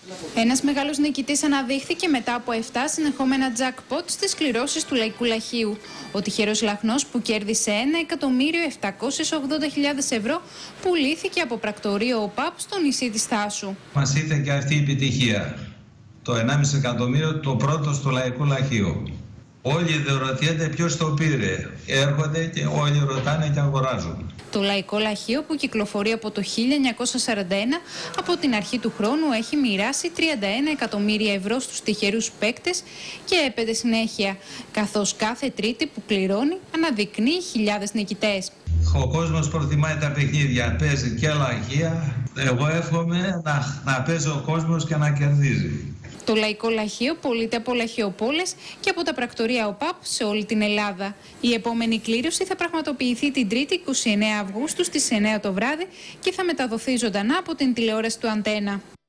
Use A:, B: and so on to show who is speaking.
A: Ένας μεγάλος νικητής αναδείχθηκε μετά από 7 συνεχόμενα jackpot στις κληρώσεις του Λαϊκού Λαχείου. Ο τυχερός λαχνός που κέρδισε 1.780.000 ευρώ πουλήθηκε από πρακτορείο ΟΠΑΠ στο νησί της Θάσου.
B: Μας ήρθε και αυτή η επιτυχία. Το 1,5 εκατομμύριο, το πρώτο στο Λαϊκό Λαχείο. Όλοι δεν ρωτιέται ποιος το πήρε. Έρχονται και όλοι ρωτάνε και αγοράζουν.
A: Το Λαϊκό Λαχείο, που κυκλοφορεί από το 1941, από την αρχή του χρόνου έχει μοιράσει 31 εκατομμύρια ευρώ στους τυχερούς παίκτες και έπεται συνέχεια, καθώς κάθε Τρίτη που κληρώνει αναδεικνύει χιλιάδες νικητές.
B: Ο κόσμος προτιμάει τα παιχνίδια, παίζει και λαχεία. Εγώ εύχομαι να παίζει ο κόσμος και να κερδίζει.
A: Το Λαϊκό Λαχείο πωλείται από λαχεοπόλες και από τα πρακτορεία ΟΠΑΠ σε όλη την Ελλάδα. Η επόμενη κλήρωση θα πραγματοποιηθεί την Τρίτη 29 Αυγούστου στις 9 το βράδυ και θα μεταδοθεί ζωντανά από την τηλεόραση του Αντένα.